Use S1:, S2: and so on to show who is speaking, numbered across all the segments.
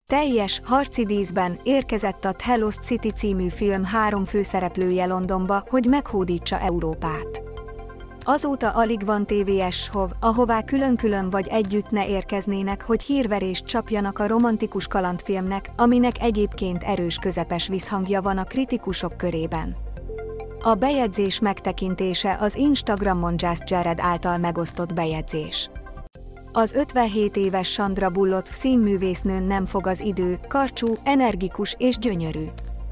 S1: Teljes, harci díszben érkezett a The Lost City című film 3 főszereplője Londonba, hogy meghódítsa Európát. Azóta alig van TVS show, ahová külön-külön vagy együtt ne érkeznének, hogy hírverést csapjanak a romantikus kalandfilmnek, aminek egyébként erős közepes visszhangja van a kritikusok körében. A bejegyzés megtekintése az Instagramon Just Jared által megosztott bejegyzés. Az 57 éves Sandra Bullock színművésznőn nem fog az idő, karcsú, energikus és gyönyörű.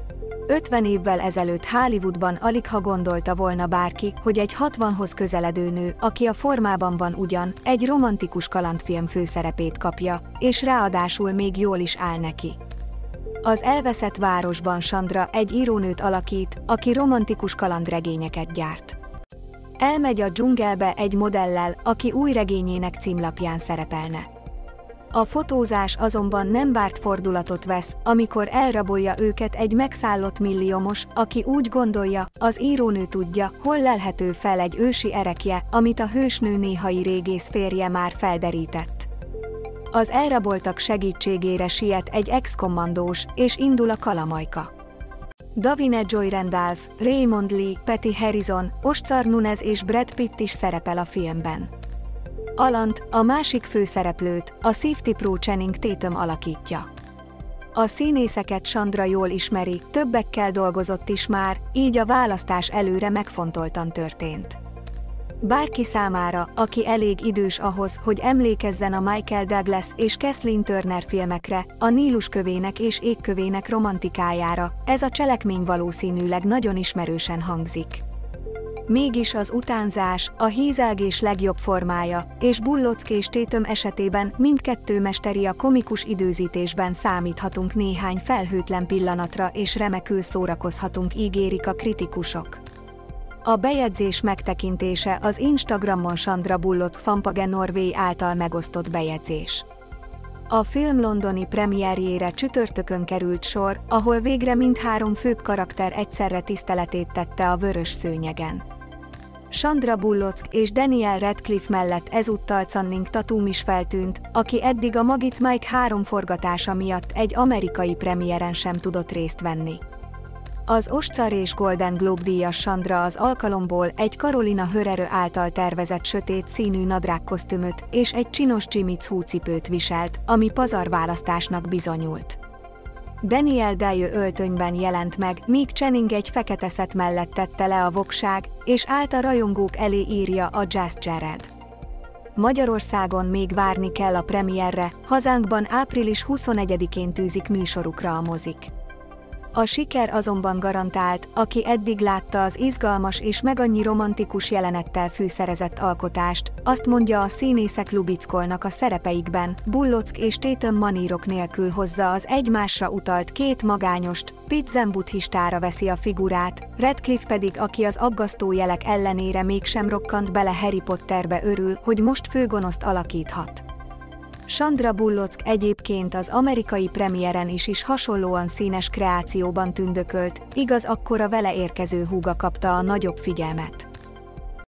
S1: 50 évvel ezelőtt Hollywoodban aligha gondolta volna bárki, hogy egy 60-hoz közeledő nő, aki a formában van ugyan, egy romantikus kalandfilm főszerepét kapja, és ráadásul még jól is áll neki. Az Elveszett városban Sandra egy írónőt alakít, aki romantikus kalandregényeket gyárt. Elmegy a dzsungelbe egy modellel, aki új regényének címlapján szerepelne. A fotózás azonban nem várt fordulatot vesz, amikor elrabolja őket egy megszállott milliómos, aki úgy gondolja, az írónő tudja, hol lelhető fel egy ősi erekje, amit a hősnő néhai régész férje már felderített. Az elraboltak segítségére siet egy ex-kommandós, és indul a kalamajka. Davina Joy Randolph, Raymond Lee, Patty Harrison, Oscar Nunez és Brad Pitt is szerepel a filmben. Alant, a másik főszereplőt, a Safety Pro Channing Tatum alakítja. A színészeket Sandra jól ismeri, többekkel dolgozott is már, így a választás előre megfontoltan történt. Bárki számára, aki elég idős ahhoz, hogy emlékezzen a Michael Douglas és Kathleen Turner filmekre, a Níluskövének és Égkövének romantikájára, ez a cselekmény valószínűleg nagyon ismerősen hangzik. Mégis az utánzás, a hízelgés legjobb formája, és Bullock és Tatum esetében mindkettő mesteri a komikus időzítésben számíthatunk néhány felhőtlen pillanatra és remekül szórakozhatunk, ígérik a kritikusok. A bejegyzés megtekintése az Instagramon Sandra Bullock fanpage Norway által megosztott bejegyzés. A film londoni premierjére csütörtökön került sor, ahol végre mindhárom főbb karakter egyszerre tiszteletét tette a vörös szőnyegen. Sandra Bullock és Daniel Radcliffe mellett ezúttal Channing Tatum is feltűnt, aki eddig a Magic Mike 3 forgatása miatt egy amerikai premiéren sem tudott részt venni. Az Oscar és Golden Globe díjas Sandra az alkalomból egy Carolina Herrera által tervezett sötét színű nadrágkosztümöt és egy csinos Jimmy Choo cipőt viselt, ami pazarválasztásnak bizonyult. Daniel Day öltönyben jelent meg, míg Channing egy fekete szett mellett tette le a vokság, és állt a rajongók elé, írja a Just Jared. Magyarországon még várni kell a premierre, hazánkban április 21-én tűzik műsorukra a mozik. A siker azonban garantált, aki eddig látta az izgalmas és megannyi romantikus jelenettel fűszerezett alkotást, azt mondja, a színészek lubickolnak a szerepeikben, Bullock és Tatum manírok nélkül hozza az egymásra utalt két magányost, Pitt zen buddhistára veszi a figurát, Radcliffe pedig, aki az aggasztó jelek ellenére mégsem rokkant bele Harry Potterbe, örül, hogy most főgonoszt alakíthat. Sandra Bullock egyébként az amerikai premiéren is hasonlóan színes kreációban tündökölt, igaz, akkor a vele érkező húga kapta a nagyobb figyelmet.